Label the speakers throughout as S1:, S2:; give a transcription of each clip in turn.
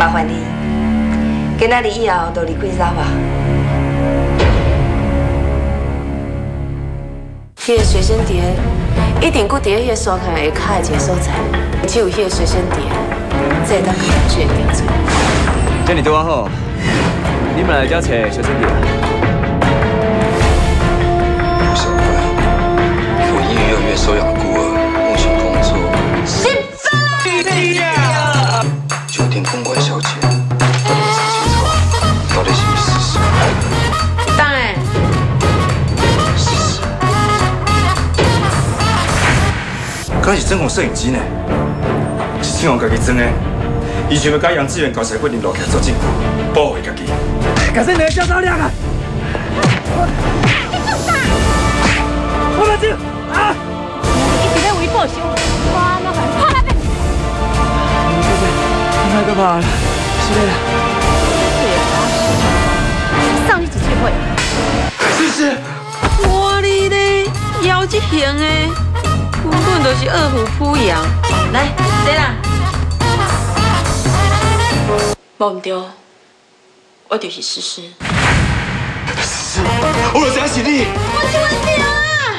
S1: 麻烦你，今仔日以后就离开走吧。
S2: 迄个随身碟一定搁伫迄个山坑下骹的一个所在，只有迄个随身碟才会当去决定做。
S3: 这你对我好，你们来这找随身碟。
S4: 不小怪，我因为越收养孤儿，目前工作。
S1: 失败！
S4: 酒店公关小姐，到底是不是事实？
S2: 当然。
S5: 敢是整红摄影机呢？是正红家己装的，伊想要甲杨志远交社会领导起来做证据，保护家己。可是你的小招亮啊！我把酒啊！
S6: 一直在微博上，哇，那很怕那边。
S5: 太可怕了，是的。
S6: 上去几次会？
S5: 试试。
S2: 哇你嘞，妖这型的，根本就是二虎扑羊。来，坐啦。无唔对，我就是诗诗。
S5: 是，我就想是你。
S2: 我就问你啊！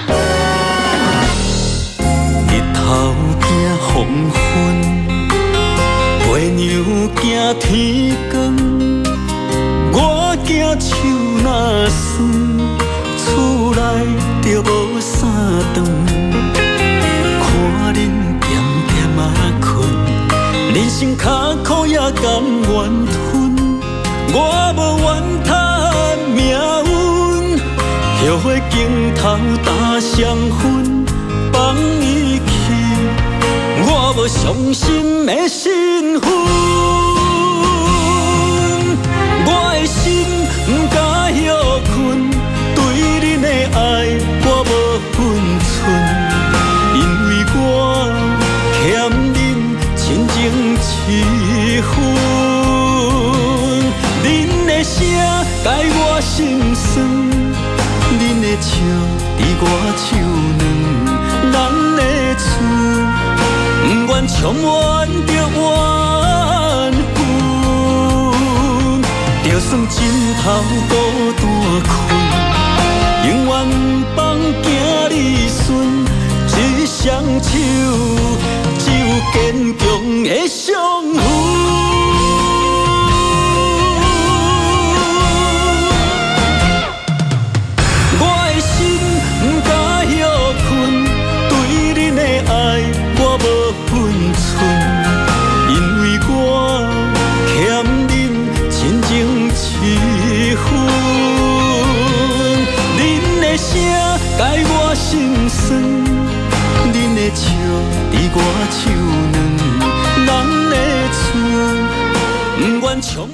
S7: 日头惊黄昏，月娘惊天光，我惊手若酸，厝内就无衫穿。看恁点点啊困，人生坎坷也甘愿吞，我无怨叹命运，后悔镜头打双份，放伊去，我无伤心的身份，我的心不敢休困，对恁的爱我无分寸。 我欠恁亲情7分，恁的声解我心酸，恁的笑伫我手软，咱的厝不愿充满着怨恨，就算枕头孤单困，永远放囝儿孙。 一双手，只有坚强的伤痕。我的心不敢休困，对恁的爱我无分寸，因为我欠恁亲情7分，恁的声解我心酸。 恁的笑伫我手软，咱的厝不愿充。